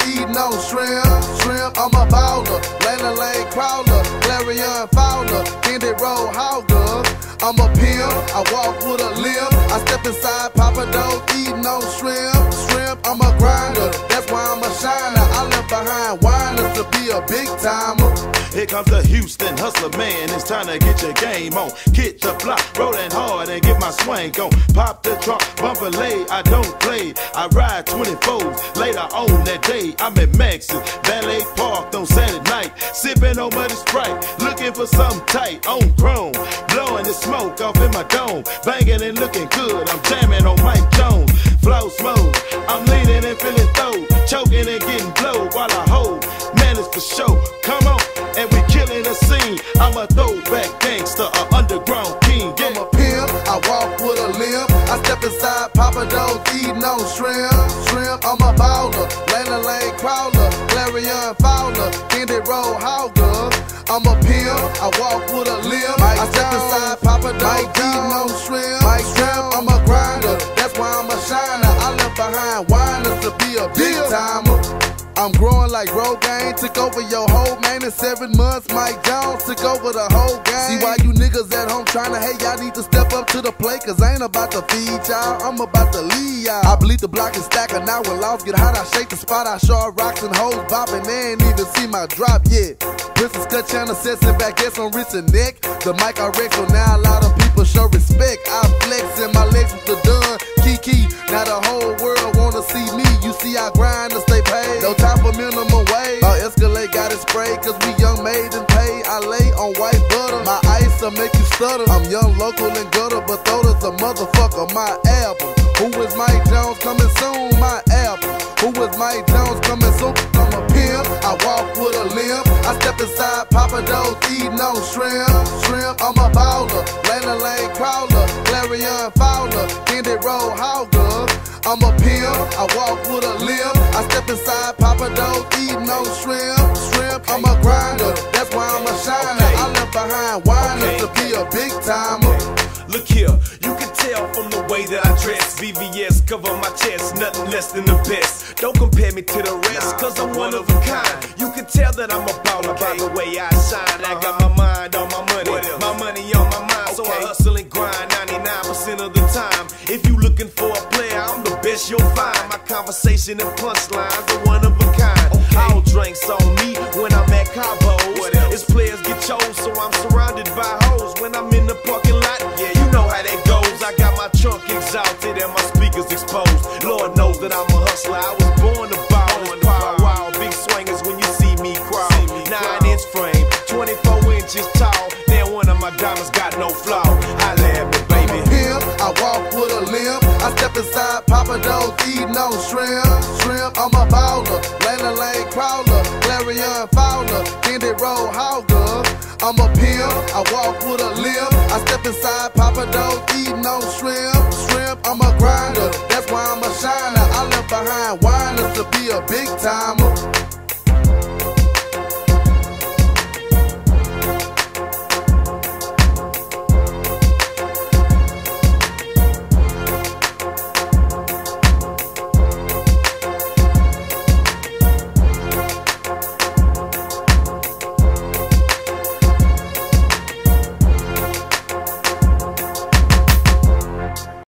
eating on shrimp, I'm a baller, lane crawler, clarion fowler, candy roll hogger. I'm a pimp, I walk with a limp, I step inside Papa Do's eating on shrimp, I'm a grinder, that's why I'm a shiner. I left behind whiners to be a big timer. Here comes the Houston hustler, man, it's time to get your game on. Hit the block, rolling hard and get my swing on. Pop the trunk, bumper lay, I don't play. I ride 24s, later on that day, I'm at Max's, Valet Park on Saturday night. Sipping on muddy Sprite, looking for something tight, on chrome. Blowing the smoke off in my dome, banging and looking good, I'm jamming on Mike Jones. Flow smooth, I'm leaning and feeling throw, choking and getting blowed while I hold. Man, it's for show, come on, and we killing the scene. I'm a throwback gangster, a underground king. I'm a pimp, I walk with a limp, I step inside Papa Do's eating on shrimp, I'm a baller, lane crawler, clarion fowler, candy roll hogger. I'm a pimp, I walk with a limp, I step inside Papa Do's eating on shrimp, I'm a grinder, that's why I'm a shiner. I left behind whiners to be a big timer. I'm growing like Rogaine, took over your whole man in 7 months. Mike Jones took over the whole game. See why you niggas at home trying to hate, y'all need to step up to the plate, cause I ain't about to feed y'all, I'm about to lead y'all. I bleed the block and stack, and now when lost get hot, I shake the spot, I short rocks and hoes bopping, they ain't even see my drop yet. Princess cut channel sets and back on wrist and neck. The mic I wreck, so now a lot of people show respect. I flex in my legs with the done Keke. Now the whole world wanna see me. You see I grind to stay paid. No time for minimum wage. Escalade got it sprayed, cause we young made and paid. I lay on white butter. My ice will make you stutter. I'm young, local, and gutter, but throw this a motherfucker. My album. Who is Mike Jones coming soon? My album. Who is Mike Jones coming soon? I'm a pimp, I walk with a limp, I step inside Papa Do's eating on shrimp, I'm a baller, lane crawler, clarion fowler, candy roll hogger. I'm a pimp, I walk with a limp, I step inside Papa Do's eating on shrimp, I'm a grinder, that's why I'm a shiner. I left behind whiners to be a big timer. Look here, you can tell from the way that I dress. VVS cover my chest, nothing less than the best. Don't compare me to the rest, cause I'm one of a kind. You can tell that I'm a baller by the way I shine. I got my mind on my money on my mind. So I hustle and grind 99% of the time. If you looking for a player, I'm the best you'll find. My conversation and punchlines are one of a kind. All drinks on me when I'm at Cabo's. It's players get chose, so I'm surrounded by hoes. When I'm in the parking lot, yeah, you know how that goes. I got my trunk exalted and my speakers exposed. Lord knows that I'm a hustler, I was born to ball. It's power wild, big swingers when you see me crawl. 9-inch frame, 24 inches tall. Now one of my diamonds got no flaw. I laugh me, baby. I'm a pimp, I walk with a limp, I step inside Papa Do's eating on shrimp, I'm a baller, lane crawler, clarion fowler, candy roll hogger. I'm a pimp, I walk with a limp, I step inside Papa Do's eating on shrimp, I'm a grinder, that's why I'm a shiner. I left behind whiners to be a big timer.